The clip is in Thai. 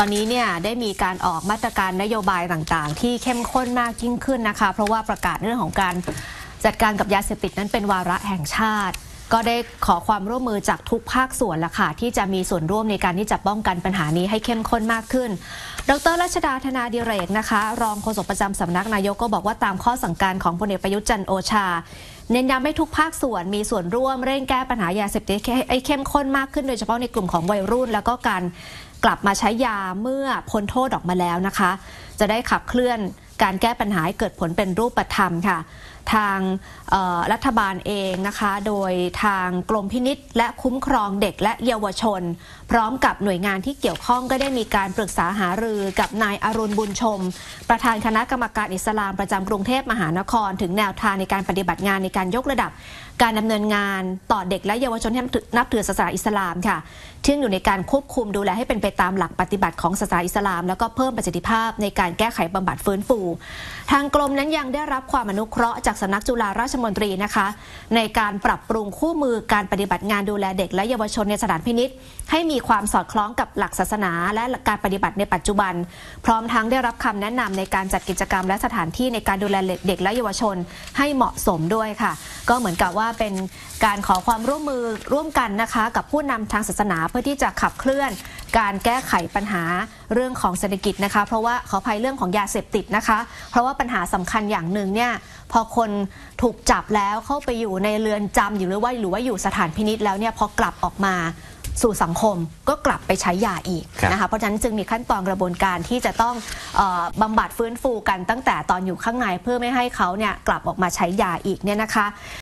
อนนี้เนี่ยได้มีการออกมาตรการนโยบายต่างๆที่เข้มข้นมากยิ่งขึ้นนะคะเพราะว่าประกาศเรื่องของการจัดการกับยาเสพติดนั้นเป็นวาระแห่งชาติก็ได้ขอความร่วมมือจากทุกภาคส่วนละค่ะที่จะมีส่วนร่วมในการที่จะป้องกันปัญหานี้ให้เข้มข้นมากขึ้นดร.รัชดา ธนาดิเรกนะคะรองโฆษกประจำสำนักนายกก็บอกว่าตามข้อสั่งการของพลเอกประยุทธ์จันทร์โอชาเน้นย้ำให้ทุกภาคส่วนมีส่วนร่วมเร่งแก้ปัญหายาเสพติดให้เข้มข้นมากขึ้นโดยเฉพาะในกลุ่มของวัยรุ่นแล้วก็การกลับมาใช้ยาเมื่อพ้นโทษออกมาแล้วนะคะจะได้ขับเคลื่อนการแก้ปัญหาให้เกิดผลเป็นรูปธรรมค่ะทางรัฐบาลเองนะคะโดยทางกรมพินิจและคุ้มครองเด็กและเยาวชนพร้อมกับหน่วยงานที่เกี่ยวข้องก็ได้มีการปรึกษาหารือกับนายอรุณบุญชมประธานคณะกรรมการอิสลามประจำกรุงเทพมหานครถึงแนวทางในการปฏิบัติงานในการยกระดับการดำเนินงานต่อเด็กและเยาวชนที่นับถือศาสนาอิสลามค่ะซึ่งอยู่ในการควบคุมดูแลให้เป็นไปตามหลักปฏิบัติของศาสนาอิสลามแล้วก็เพิ่มประสิทธิภาพในการแก้ไขบำบัดฟื้นฟูทางกรมนั้นยังได้รับความอนุเคราะห์จากสำนักจุฬาราชมนตรีนะคะในการปรับปรุงคู่มือการปฏิบัติงานดูแลเด็กและเยาวชนในสถานพินิจให้มีความสอดคล้องกับหลักศาสนาและการปฏิบัติในปัจจุบันพร้อมทั้งได้รับคำแนะนำในการจัดกิจกรรมและสถานที่ในการดูแลเด็กและเยาวชนให้เหมาะสมด้วยค่ะก็เหมือนกับว่าเป็นการขอความร่วมมือร่วมกันนะคะกับผู้นำทางศาสนาเพื่อที่จะขับเคลื่อนการแก้ไขปัญหาเรื่องของเศรษฐกิจนะคะเพราะว่าขออภัยเรื่องของยาเสพติดนะคะเพราะว่าปัญหาสำคัญอย่างหนึ่งเนี่ยพอคนถูกจับแล้วเข้าไปอยู่ในเรือนจำหรือว่าอยู่สถานพินิจแล้วเนี่ยพอกลับออกมาสู่สังคมก็กลับไปใช้ยาอีกนะคะเพราะฉะนั้นจึงมีขั้นตอนกระบวนการที่จะต้องบำบัดฟื้นฟูกันตั้งแต่ตอนอยู่ข้างในเพื่อไม่ให้เขาเนี่ยกลับออกมาใช้ยาอีกเนี่ยนะคะ